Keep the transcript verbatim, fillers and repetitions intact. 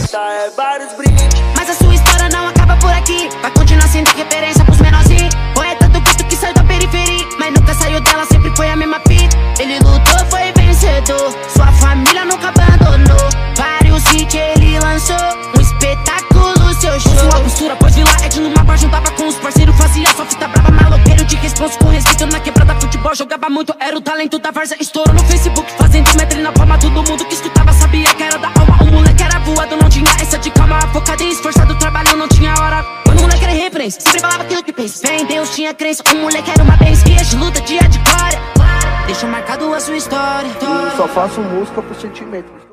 festa é vários brindes. Mas a sua história não acaba por aqui. Vai continuar sendo referência pros menorzinhos. Poeta do gueto que saiu da periferia, mas nunca saiu dela, sempre foi a mesma fita. Ele lutou, foi vencedor, sua família nunca abandonou. Vários hits ele lançou, um espetáculo seu show. Sua postura pode vir lá, Ed numa bar, juntava com os parceiros, fazia sua fita brava, maloqueiro de responsa com respeito na quebrada, futebol, jogava muito, era o talento da Varza. Estourou no Facebook, fazendo metro na palma, todo mundo que escutava sabia que era da alma. O moleque era voado, não tinha essa de calma, focado e esforçado, trabalho, não tinha hora. Quando o moleque era referência, sempre falava aquilo que pensa. Fé em Deus, tinha crença, o moleque era uma benção. Dias de luta, dia de glória, deixou marcado a sua história. Eu só faço música por sentimento.